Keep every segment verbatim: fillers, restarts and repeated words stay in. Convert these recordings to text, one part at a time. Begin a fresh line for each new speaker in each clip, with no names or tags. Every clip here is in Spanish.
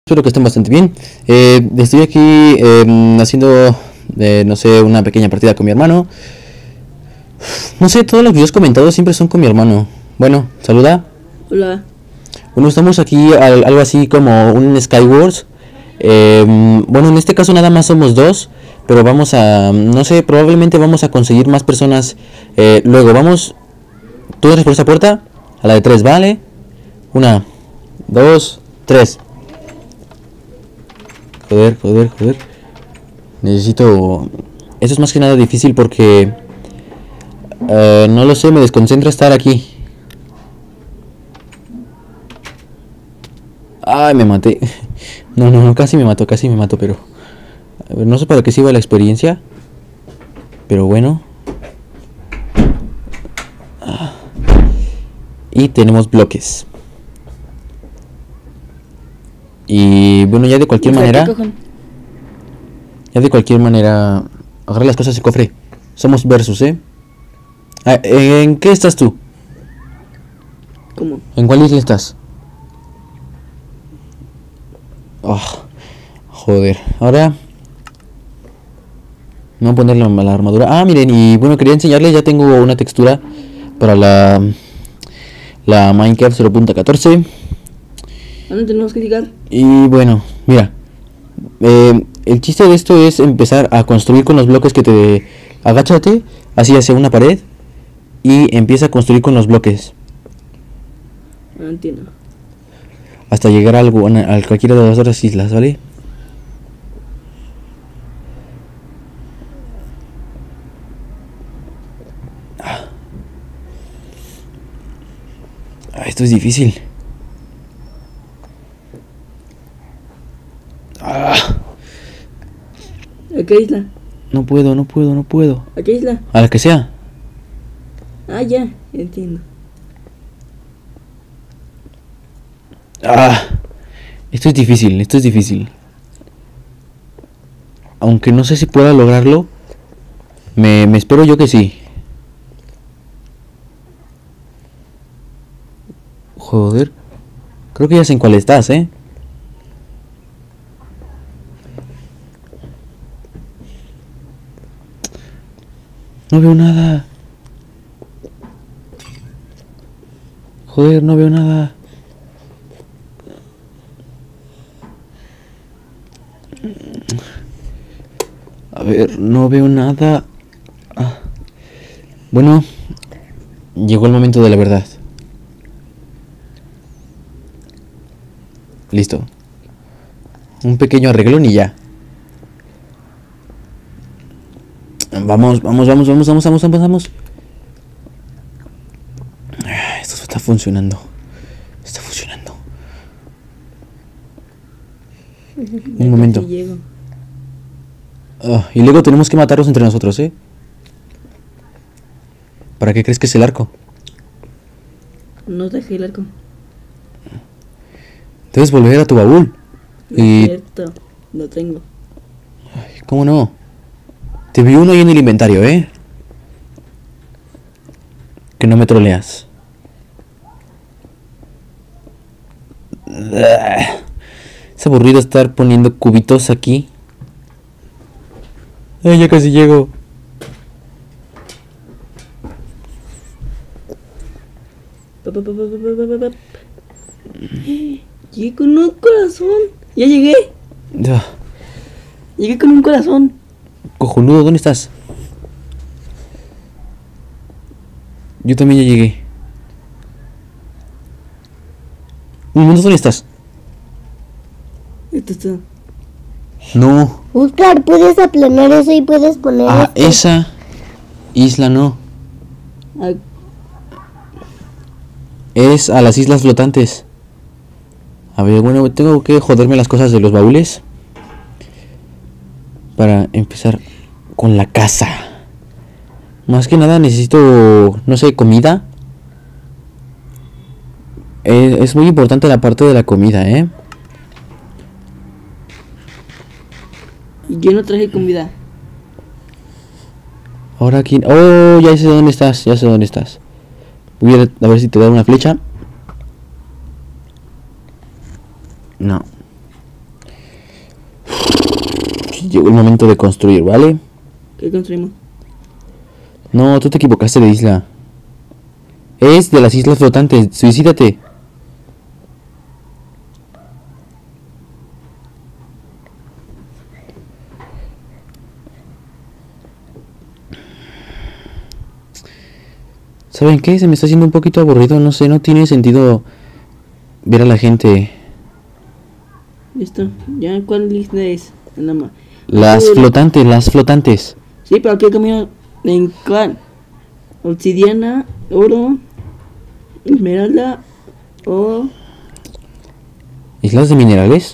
Espero que estén bastante bien. Eh, estoy aquí eh, haciendo, eh, no sé, una pequeña partida con mi hermano. No sé, todos los videos comentados siempre son con mi hermano. Bueno, saluda.
Hola.
Bueno, estamos aquí al, algo así como un Skywars. Eh, bueno, en este caso nada más somos dos. Pero vamos a, no sé, probablemente vamos a conseguir más personas. Eh, luego, vamos. Tú eres por esa puerta. A la de tres, ¿vale? Una, dos, tres. Joder, joder, joder. Necesito... Esto es más que nada difícil porque... Uh, no lo sé, me desconcentra estar aquí. Ay, me maté. No, no, no, casi me mató, casi me mató, pero... A ver, no sé para qué sirve la experiencia. Pero bueno. Ah. Y tenemos bloques. Y bueno, ya de cualquier manera... Ya de cualquier manera... Agarra las cosas de cofre. Somos versus, ¿eh? Ah, ¿en qué estás tú?
¿Cómo?
¿En cuál isla estás? Oh, joder. Ahora... Voy a ponerle la, la armadura. Ah, miren, y bueno, quería enseñarles. Ya tengo una textura para la... La Minecraft cero punto catorce.
¿A dónde tenemos que llegar?
Y bueno, mira, eh, el chiste de esto es empezar a construir con los bloques que te... Agáchate, así hacia una pared. Y empieza a construir con los bloques.
No entiendo.
Hasta llegar a, algo, a cualquiera de las otras islas, ¿vale? Ah, esto es difícil. Ah.
¿A qué isla?
No puedo, no puedo, no puedo.
¿A qué isla?
A la que sea.
Ah, ya, entiendo.
Ah, esto es difícil, esto es difícil. Aunque no sé si pueda lograrlo. Me, me espero yo que sí. Joder. Creo que ya sé en cuál estás, ¿eh? No veo nada. Joder, no veo nada. A ver, no veo nada. Ah. Bueno, llegó el momento de la verdad. Listo. Un pequeño arreglón y ya. Vamos, vamos, vamos, vamos, vamos, vamos, vamos, vamos. Esto está funcionando. Está funcionando. Un momento. Oh, y luego tenemos que matarlos entre nosotros, ¿eh? ¿Para qué crees que es el arco?
No dejé el arco.
Debes volver a tu baúl.
No
y...
es cierto, no tengo.
Ay, ¿cómo no? Te vi uno ahí en el inventario, ¿eh? Que no me troleas. Es aburrido estar poniendo cubitos aquí. Ay, ya casi llego.
Pa, pa, pa, pa, pa, pa, pa. Llegué con un corazón. Ya llegué.
Ya.
Llegué con un corazón.
Cojonudo, ¿dónde estás? Yo también ya llegué. Un momento, ¿dónde estás?
Esto está.
No.
Oscar, puedes aplanar eso y puedes poner...
Ah,
esto.
esa isla no.
Ah,
Es a las islas flotantes. A ver, bueno, tengo que joderme las cosas de los baúles para empezar con la casa. Más que nada necesito, no sé, comida. Eh, es muy importante la parte de la comida, ¿eh?
yo no traje comida.
Ahora aquí... Oh, ya sé dónde estás, ya sé dónde estás. Voy a, a ver si te da una flecha. No. Llegó el momento de construir, ¿vale?
¿Qué construimos?
No, tú te equivocaste de isla. Es de las islas flotantes. Suicídate. ¿Saben qué? Se me está haciendo un poquito aburrido. No sé, no tiene sentido ver a la gente.
Listo. ¿Ya cuál isla es? Nada más.
Las
Azul.
flotantes, las flotantes.
Sí, pero aquí camino en cuál. Obsidiana, oro, esmeralda, o
¿Islas de minerales?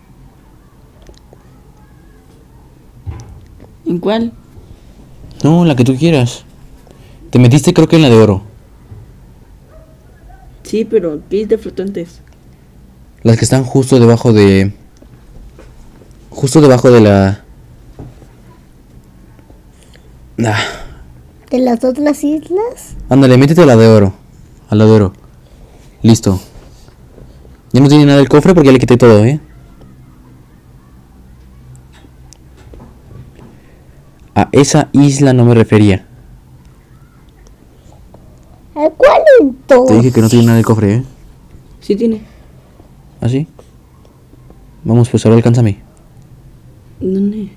¿en cuál?
No, la que tú quieras. Te metiste creo que en la de oro.
Sí, pero ¿qué es de flotantes?
Las que están justo debajo de... Justo debajo de la... Ah,
¿De las otras islas?
ándale, métete a la de oro. A la de oro. Listo. Ya no tiene nada el cofre porque ya le quité todo, ¿eh? A esa isla no me refería.
¿A cuál
Te
entonces?
dije que no tiene nada el cofre, ¿eh?
Sí tiene.
¿Ah, sí? Vamos, pues ahora alcánzame.
¿Dónde?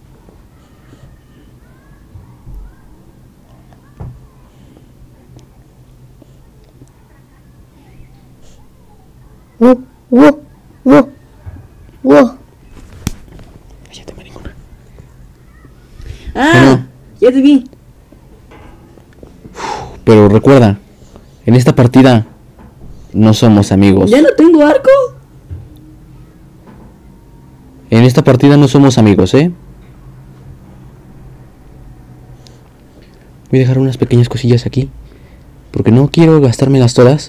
¡Wow! ¡Wow! ¡Wow! ¡Wow!
Cállate, maricona.
¡Ah!
Bueno.
Ya te vi.
Pero recuerda, en esta partida no somos amigos.
¿Ya no tengo arco?
En esta partida no somos amigos, ¿eh? Voy a dejar unas pequeñas cosillas aquí, porque no quiero gastármelas todas.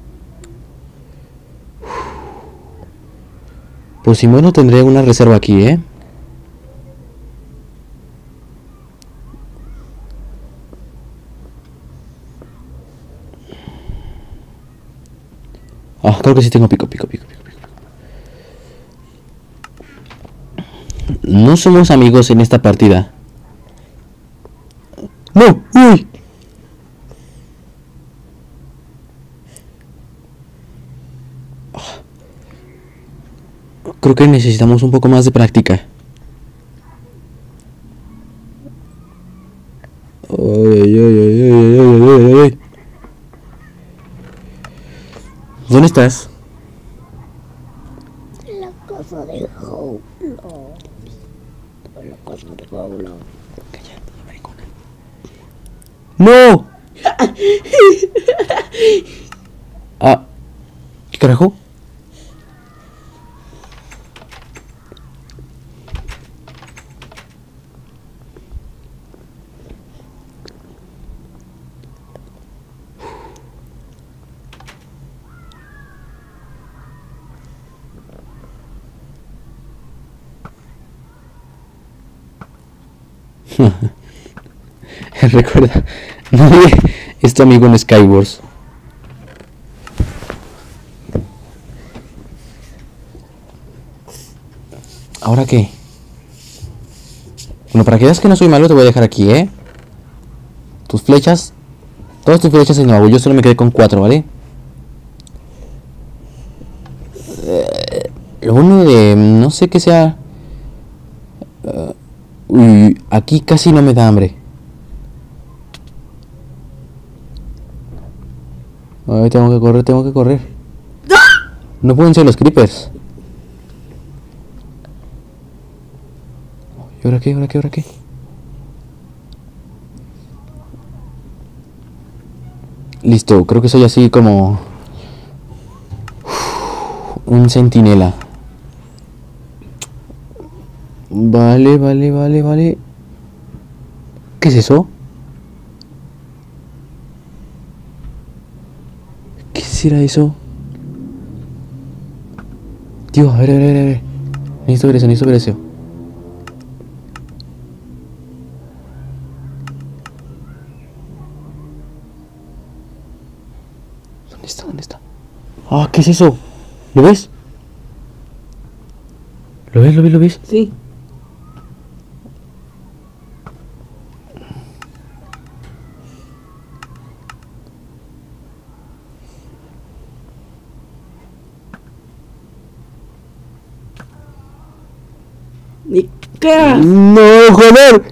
Por si muero tendré una reserva aquí, ¿eh? Ah, creo que sí tengo pico, pico, pico, pico, pico. No somos amigos en esta partida. ¡No! ¡Uy! Creo que necesitamos un poco más de práctica. Ay, ay, ay, ay, ay, ay, ay, ay. ¿Dónde estás?
La casa de Howlo. La casa de Howlo.
Cállate, maricona. ¡No! Ah, ¿qué carajo? Recuerda, nadie es tu amigo en Skywars. ¿Ahora qué? Bueno, para que veas que no soy malo te voy a dejar aquí, ¿eh? Tus flechas. Todas tus flechas en nuevo. Yo solo me quedé con cuatro, ¿vale? Eh, lo bueno de... No sé qué sea... Uh, uy, aquí casi no me da hambre. Ay, tengo que correr, tengo que correr. No pueden ser los creepers. ¿Y ahora qué? ¿Ahora qué? ¿Ahora qué? Listo, creo que soy así como... un centinela. Vale, vale, vale, vale. ¿Qué es eso? ¿Qué será eso? Tío, a ver, a ver, a ver, a ver. Necesito ver eso, necesito ver eso. ¿Dónde está? ¿Dónde está? Ah, ¿qué es eso? ¿Lo ves? ¿Lo ves? ¿Lo ves? ¿Lo ves?
Sí. ¿Y qué?
No, joder.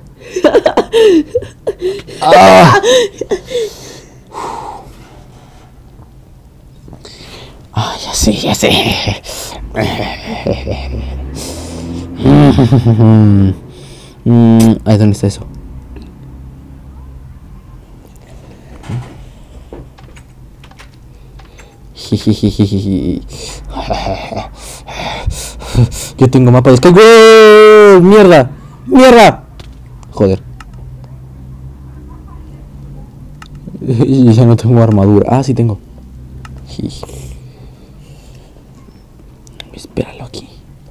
Ah. Ah, ya sé, ya sé. Mm, ay, ¿dónde está eso? Yo tengo mapa de Skyward. ¡Mierda! ¡Mierda! Joder. Y ya no tengo armadura. Ah, sí tengo. Espéralo aquí.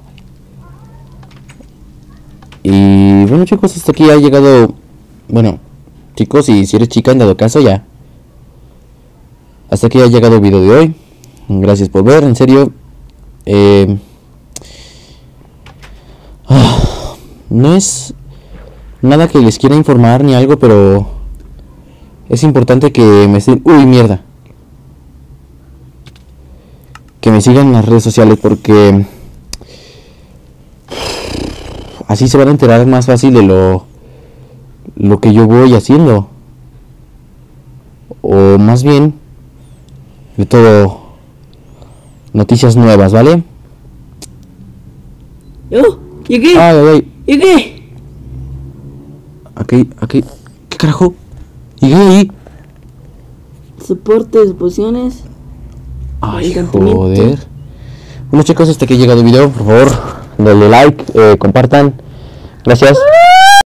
Y bueno, chicos, hasta aquí ha llegado. Bueno, chicos, y si eres chica, en dado caso, ya. Hasta aquí ha llegado el video de hoy. Gracias por ver, en serio. Eh, ah, no es nada que les quiera informar ni algo, pero es importante que me sigan. Uy, mierda. Que me sigan en las redes sociales porque así se van a enterar más fácil de lo lo que yo voy haciendo, o más bien de todo, noticias nuevas, ¿vale?
¡Oh! ¡Llegué!
Ay, ay, ay.
¡Llegué!
Aquí, aquí. ¿Qué carajo? Llegué ahí.
Soporte de pociones.
Ay,
Encantamiento.
joder. Bueno, chicos, hasta aquí ha llegado el video. Por favor, denle like, eh, compartan. Gracias.